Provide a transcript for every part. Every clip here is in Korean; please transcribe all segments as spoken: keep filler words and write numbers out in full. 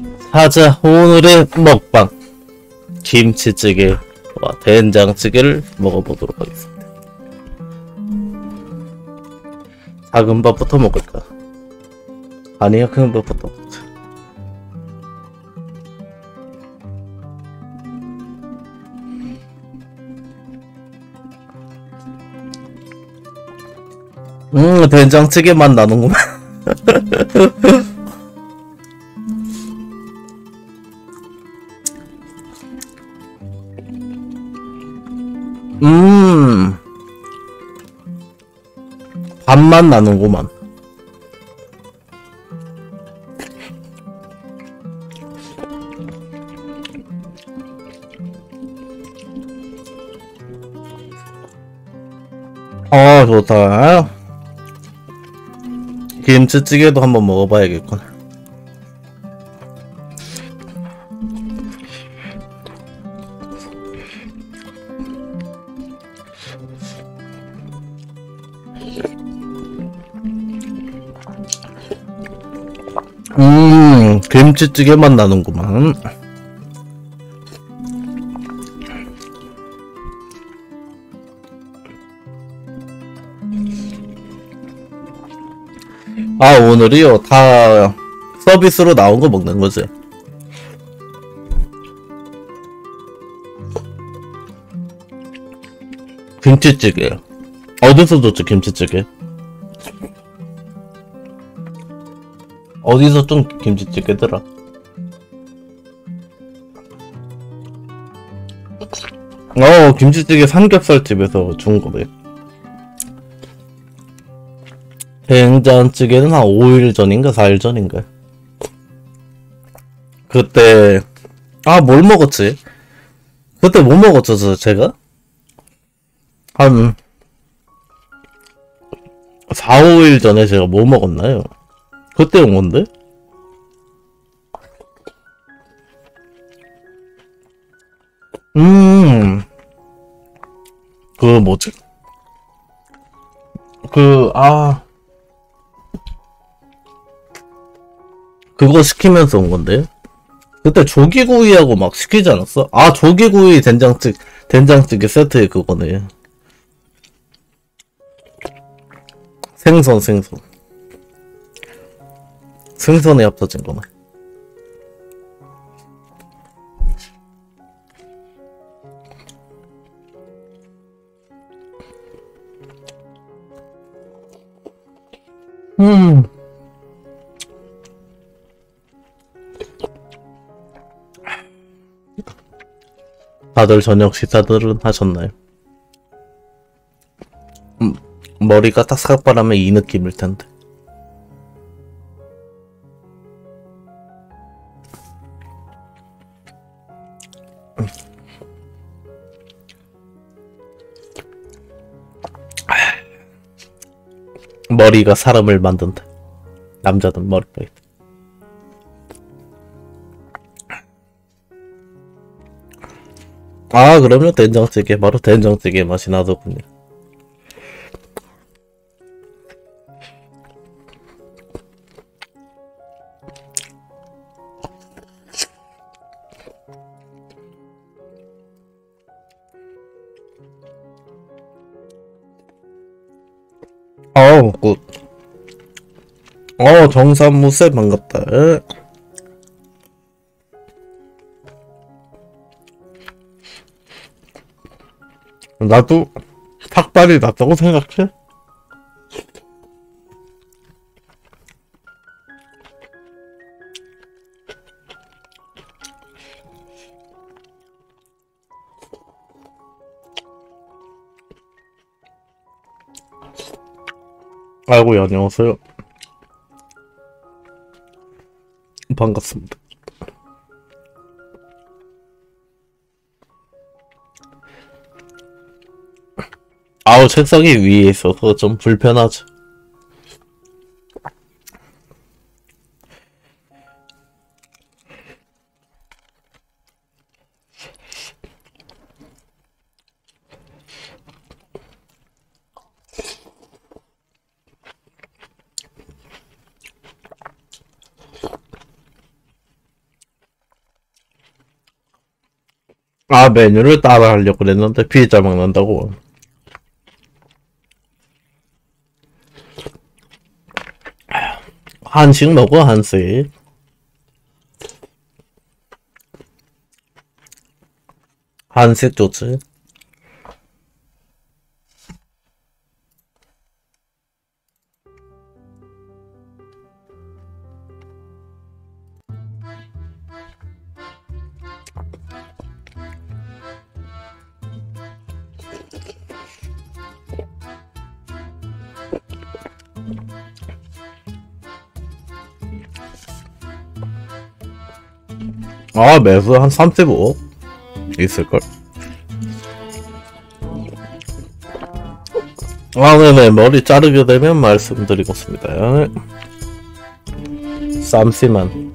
하자, 오늘의 먹방 김치찌개와 된장찌개를 먹어보도록 하겠습니다. 작은 밥부터 먹을까? 아니야, 큰 밥부터 먹자. 음, 된장찌개 맛 나는구만. 음, 밥맛 나는구만. 어, 좋다. 김치찌개도 한번 먹어봐야겠군. 음, 김치찌개 맛 나는구만. 아, 오늘이요? 다 서비스로 나온 거 먹는 거지. 김치찌개. 어디서 줬지, 김치찌개? 어디서 좀 김치찌개더라? 어, 김치찌개 삼겹살집에서 준 거네. 된장찌개는 한 오 일 전인가 사 일 전인가. 그때 아, 뭘 먹었지? 그때 뭐 먹었죠, 저 제가? 한 사, 오 일 전에 제가 뭐 먹었나요? 그때 온 건데? 음, 그 뭐지? 그, 아, 그거 시키면서 온 건데? 그때 조기구이하고 막 시키지 않았어? 아, 조기구이 된장찌, 된장찌개 세트에 그거네. 생선, 생선. 생선에 합쳐진 거네. 음. 다들 저녁 식사들은 하셨나요? 음, 머리가 딱 삭발하면 이 느낌일 텐데. 머리가 사람을 만든다. 남자든 머리가 있다. 아, 그러면 된장찌개, 바로 된장찌개 맛이 나더군요. 어우, 굿. 어, 정산무새 반갑다. 나도 삭발이 낫다고 생각해? 아이고, 안녕하세요. 반갑습니다. 아우, 책상이 위에 있어서 좀 불편하죠. 아, 메뉴를 따라 하려고 그랬는데 피자 먹는다고. 한식 먹어, 한식. 한식 좋지. 아, 매수 한 삼십오 있을걸? 아, 네네. 머리 자르게 되면 말씀드리겠습니다. 쌈씨만.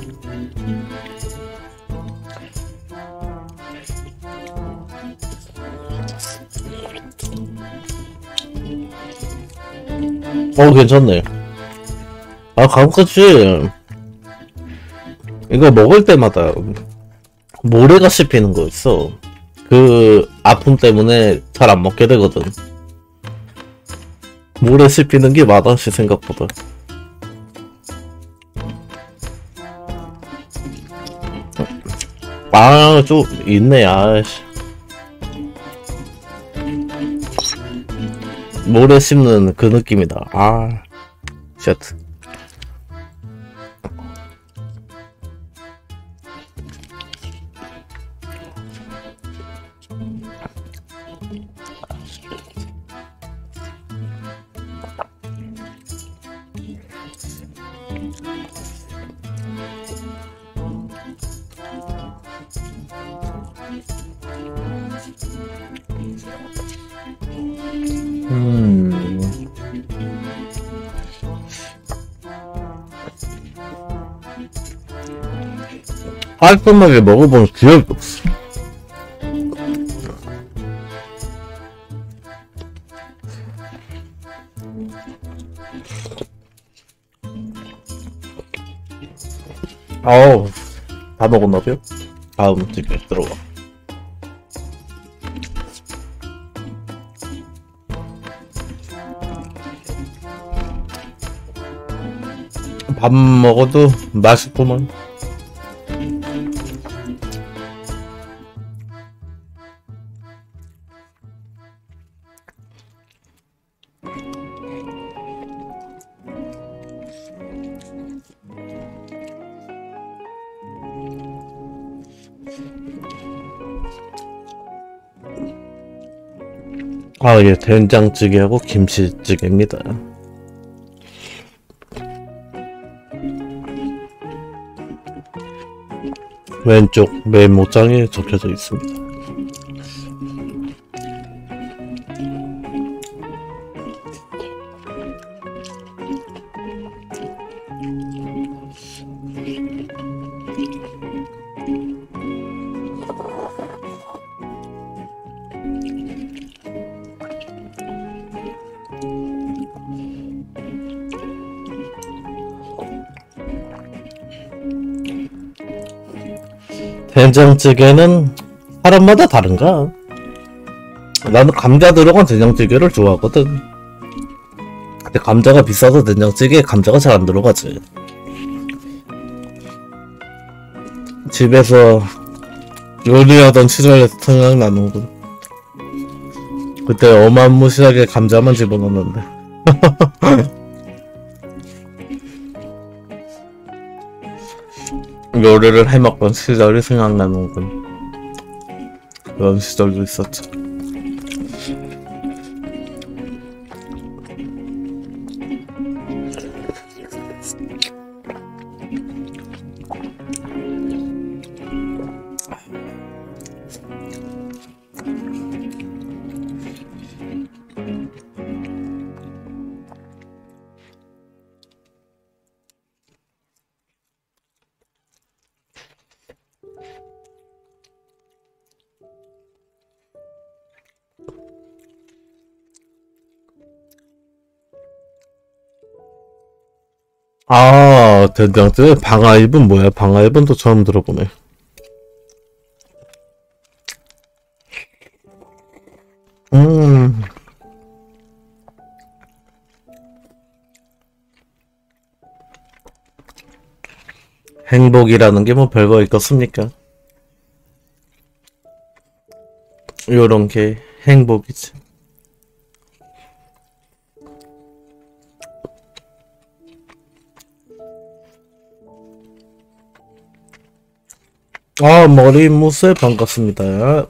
어, 괜찮네. 아, 가끔씩 이거 먹을 때마다 모래가 씹히는 거 있어. 그 아픔 때문에 잘 안 먹게 되거든. 모래 씹히는 게 맛없이 생각보다. 아, 좀 있네. 아씨. 모래 씹는 그 느낌이다. 아, 쉣. 음. 깔끔하게 먹어본 기억이 없어. 아우, 다 먹었나봐요? 다음 집에 들어가. 밥 먹어도 맛있구만. 아, 예, 된장찌개하고 김치찌개입니다. 왼쪽 메모장에 적혀져 있습니다. 된장찌개는 사람마다 다른가? 나는 감자 들어간 된장찌개를 좋아하거든. 근데 감자가 비싸서 된장찌개에 감자가 잘 안 들어가지. 집에서 요리하던 시절에 생각나는군. 그때 어마무시하게 감자만 집어넣었는데. 요리를 해먹던 시절이 생각나는군. 그런 시절도 있었지. 아, 된장찌개 방아잎은 뭐야? 방아잎은 또 처음 들어보네. 음. 행복이라는 게 뭐 별거 있겠습니까? 요런 게 행복이지. 아, 머리무새 반갑습니다.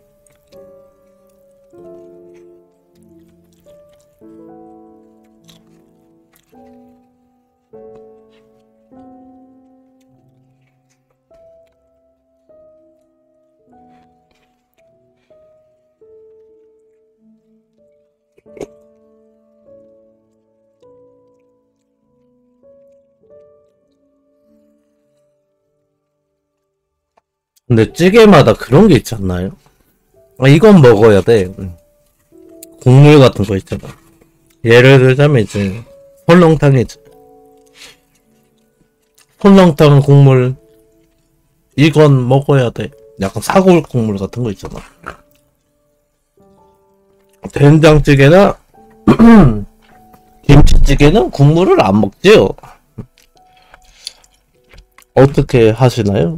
근데 찌개마다 그런 게 있지 않나요? 아, 이건 먹어야 돼. 음. 국물 같은 거 있잖아. 예를 들자면 이제 설렁탕이지. 설렁탕 국물 이건 먹어야 돼. 약간 사골 국물 같은 거 있잖아. 된장찌개나 김치찌개는 국물을 안 먹지요. 어떻게 하시나요?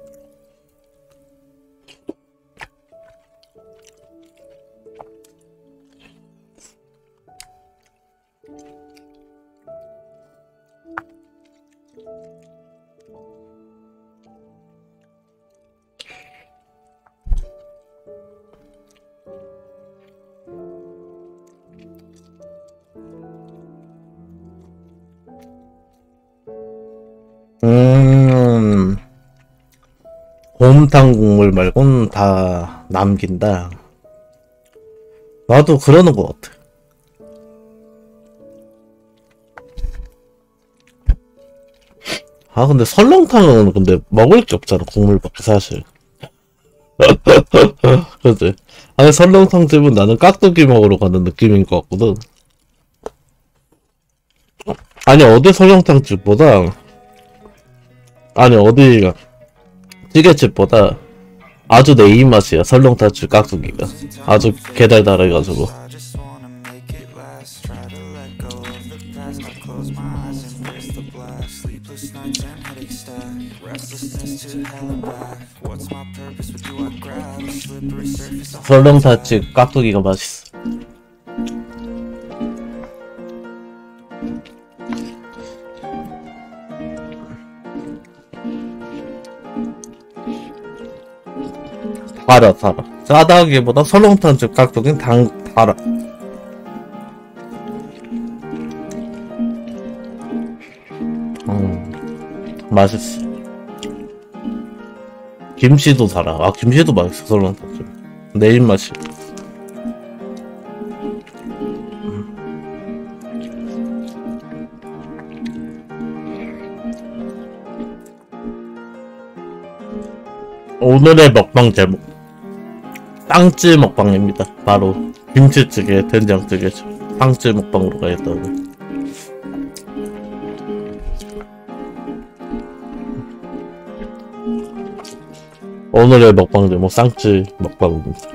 음, 곰탕 국물 말고는 다 남긴다. 나도 그러는 것 같아. 아, 근데 설렁탕은 근데 먹을 게 없잖아, 국물밖에 사실. 그치? 아니, 설렁탕 집은 나는 깍두기 먹으러 가는 느낌인 것 같거든. 아니, 어디 설렁탕 집보다, 아니, 어디 찌개집보다 아주 내 입맛이야, 설렁탕 집 깍두기가. 아주 개달달해가지고. 설렁탕 집 깍두기가 맛있어. 달아, 달아. 짜다기보다 설렁탕 집 깍두기는 당, 달아. 음, 맛있어. 김치도 달아. 아, 김치도 맛있어, 설렁탕 집. 내 입맛이. 오늘의 먹방 제목 쌍찌 먹방입니다. 바로 김치찌개, 된장찌개 쌍찌 먹방으로 가겠다고. 오늘의 먹방 제목 쌍찌 먹방입니다.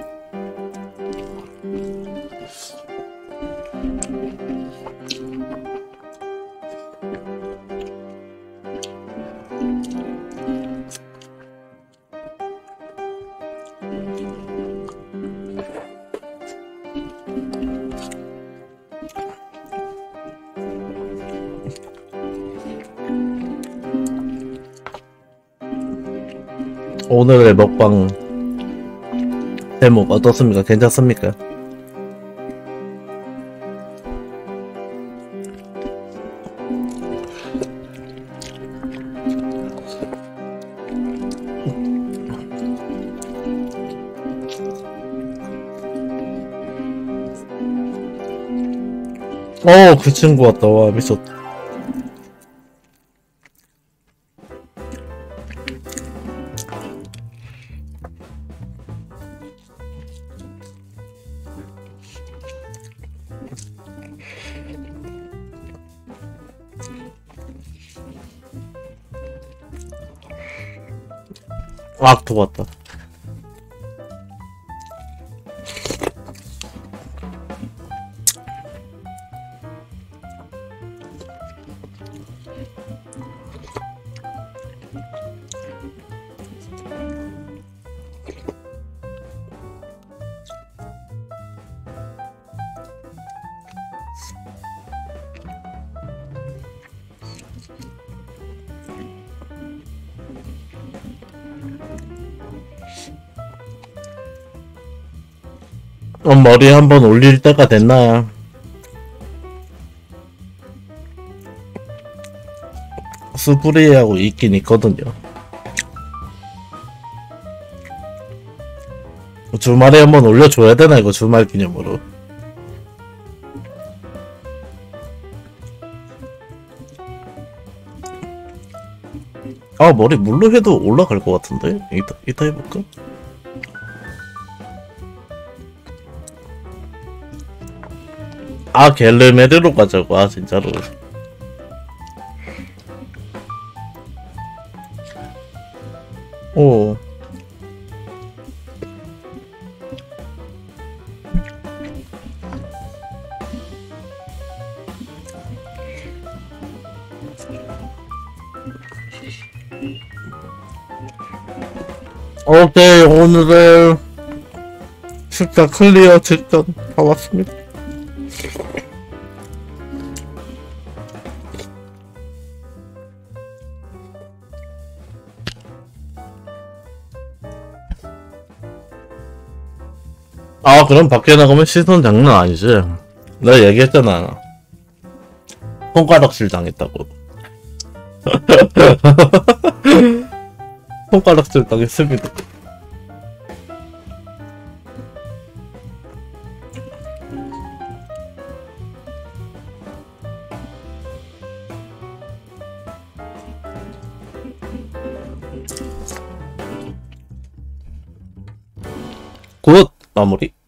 오늘의 먹방 제목 어떻습니까? 괜찮습니까? 어, 그 친구 왔다. 와, 미쳤다. 악토 같다. 어, 머리 한번 올릴 때가 됐나? 스프레이하고 있긴 있거든요. 주말에 한번 올려줘야 되나 이거 주말 기념으로. 아 머리 물로 해도 올라갈 것 같은데? 이따, 이따 해볼까? 아 갤르메르로 가자고. 아 진짜로. 오. 오케이 오늘의 식당 클리어 직전 다 왔습니다. 아 그럼 밖에 나가면 시선 장난 아니지. 내가 얘기했잖아. 손가락질 당했다고. 손가락질 당했습니다. 굿 마무리.